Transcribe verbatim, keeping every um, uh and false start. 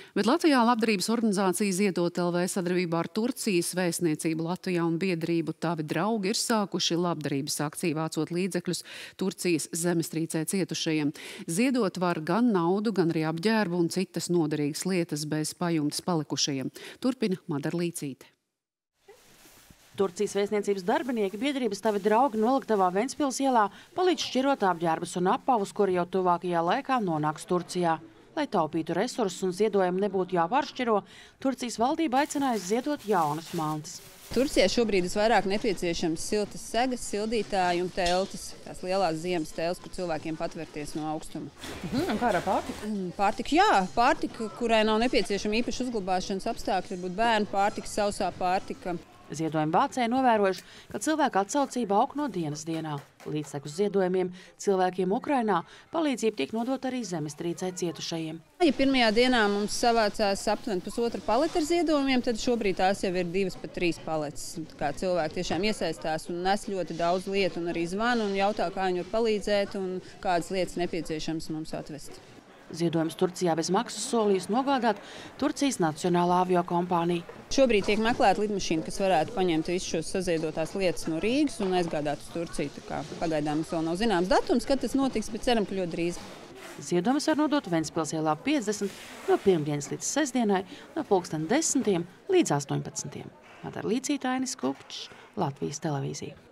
Bet Latvijā labdarības organizācija Ziedot L V sadarbībā ar Turcijas vēstniecību Latvijā un biedrību Tavi draugi ir sākuši labdarības akciju vācot līdzekļus Turcijas zemestrīcē cietušajiem. Ziedot var gan naudu, gan arī apģērbu un citas noderīgas lietas bez pajumtes palikušajiem. Turpina Madara Līcīte. Turcijas vēstniecības darbinieki biedrības Tavi draugi noliktavā Ventspils ielā palīdz šķirot apģērbus un apavus, kuri jau tuvākajā laikā nonāks Turcijā. Lai taupītu resursus un ziedojumi nebūtu jāpāršķiro, Turcijas valdība aicinājusi ziedot jaunas mantas. Turcijā šobrīd visvairāk nepieciešams siltas segas, sildītāji un teltis. Tās lielās ziemas teltis, kur cilvēkiem patvērties no augstuma. Mhm, un kā ar pārtiku? Pārtika, jā, pārtika, kurai nav nepieciešama īpaši uzglabāšanas apstākļi, varbūt bērnu pārtika, sausā pārtika. Ziedojuma vācēji novērojuši, ka cilvēka atsaucība aug no dienas dienā. Līdztekus ziedojumiem cilvēkiem Ukrainā palīdzība tiek nodot arī zemestrīcē cietušajiem. Ja pirmajā dienā mums savācās aptuveni pusotra paleta ar ziedojumiem, tad šobrīd tās jau ir divas pat trīs paletes. Kā cilvēki tiešām iesaistās un nes ļoti daudz lietu un arī zvanu un jautā, kā viņi var palīdzēt un kādas lietas nepieciešams mums atvest. Ziedojums Turcijā bez maksas solījis nogādāt Turcijas Nacionālā aviokompānija. Šobrīd tiek meklēta lidmašīna, kas varētu paņemt visus šos saziedotās lietas no Rīgas un aizgādāt uz Turciju. Tā kā pagaidām mums vēl nav zināms datums, kad tas notiks, bet ceram, ka ļoti drīz. Ziedojumus var nodot Ventspils ielā piecdesmit no pirmdienas līdz sestdienai no pulksten desmitiem līdz astoņpadsmitiem. Madara Līcīte, Ainis Kupčs, Latvijas televīzija.